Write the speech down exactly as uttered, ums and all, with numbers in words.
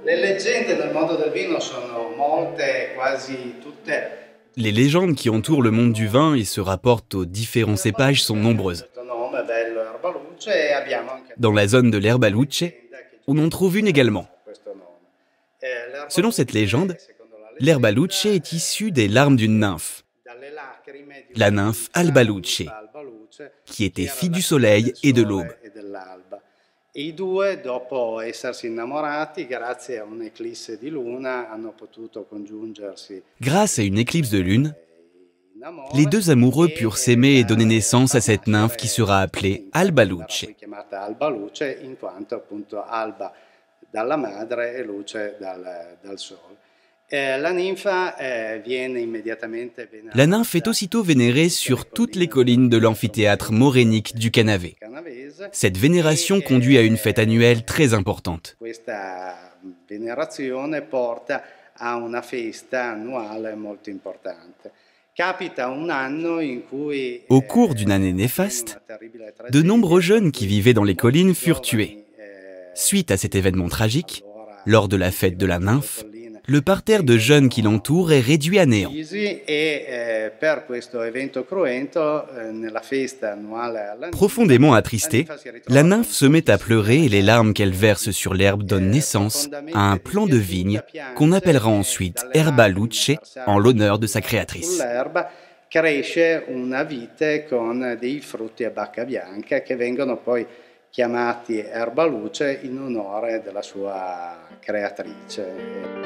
Les légendes qui entourent le monde du vin et se rapportent aux différents cépages sont nombreuses. Dans la zone de l'Erbaluce, on en trouve une également. Selon cette légende, l'Erbaluce est issue des larmes d'une nymphe, la nymphe Albaluce, qui était fille du soleil et de l'aube. Grâce à une éclipse de lune, les deux amoureux purent s'aimer et donner naissance à cette nymphe qui sera appelée Albaluce. La nymphe est aussitôt vénérée sur toutes les collines de l'amphithéâtre morénique du Canavé. Cette vénération conduit à une fête annuelle très importante. Au cours d'une année néfaste, de nombreux jeunes qui vivaient dans les collines furent tués. Suite à cet événement tragique, lors de la fête de la nymphe, le parterre de jeunes qui l'entoure est réduit à néant. Profondément attristée, la nymphe se met à pleurer et les larmes qu'elle verse sur l'herbe donnent naissance à un plant de vigne qu'on appellera ensuite Erbaluce en l'honneur de sa créatrice. Cresce una vite con dei frutti a bacca bianca che vengono poi chiamati Erbaluce in onore della sua creatrice.